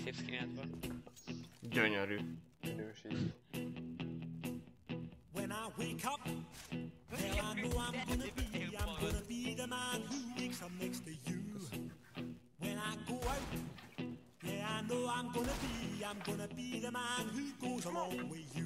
Képzkínálatban. Gyönyörű. Minőség. When I wake up, well I know I'm gonna be the man who wakes up next to you. When I go out, yeah I know I'm gonna be the man who goes along with you.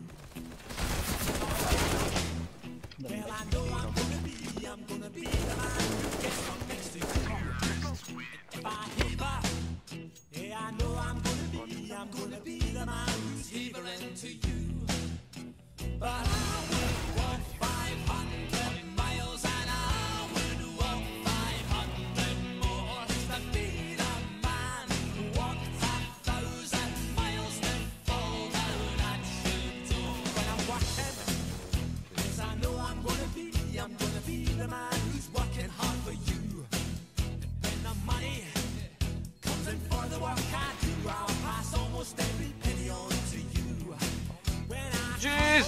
Well I know I'm gonna be the man who gets up next to you. If I heaver, yeah I know I'm gonna be the man who's heavering to you. But I will walk 500 miles and I will walk 500 more to be the man who walked 1,000 miles to fall down at your door. When I'm working, 'cause I know I'm gonna be the man who's working hard for you. And when the money comes in for the work I do, I'll pass almost every penny on to you. When I Jeez!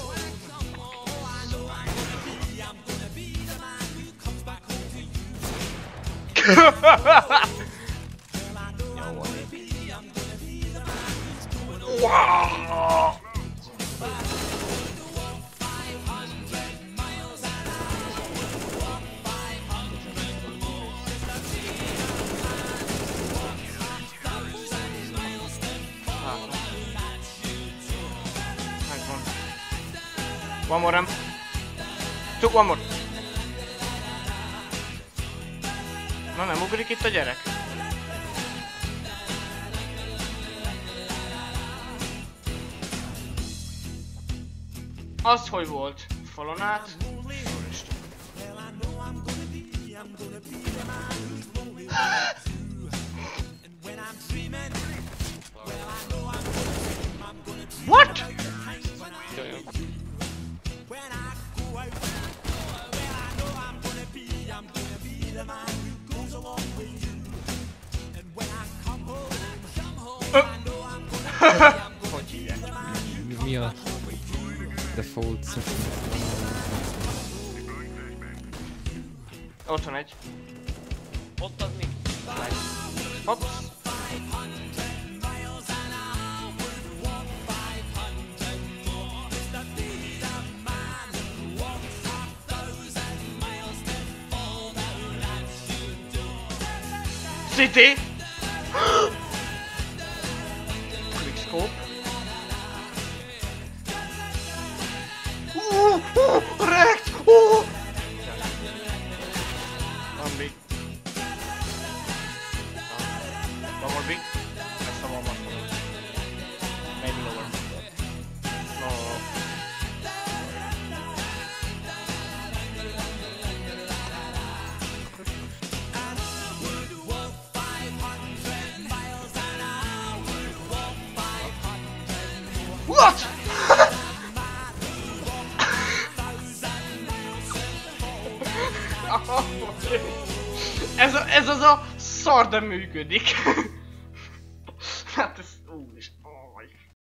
Wow! One more ramp. Csak one more. Na nem ugrik itt a gyerek? Az hogy volt? Falon át? Úristen. What? Hogy hívják? Mi a default setting? Ott van egy. Ott az mi? Hopp. City! Quickscope. Wrecked! One big. One more big. That's the one more. Maybe lower. No. What? Ez az a szar, de működik. Hát ez